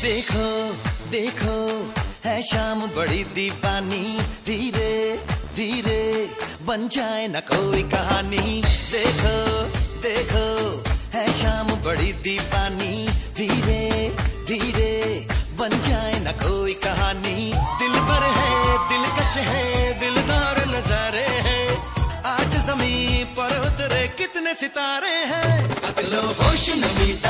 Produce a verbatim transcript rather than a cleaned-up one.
देखो देखो है शाम बड़ी दीवानी, धीरे धीरे बन जाए न कोई कहानी। देखो देखो है शाम बड़ी दीवानी, धीरे धीरे बन जाए न कोई कहानी। दिल पर है दिलकश है दिलदार नजारे हैं, आज ज़मीं पर उतरे कितने सितारे हैं। अकलो होश नमी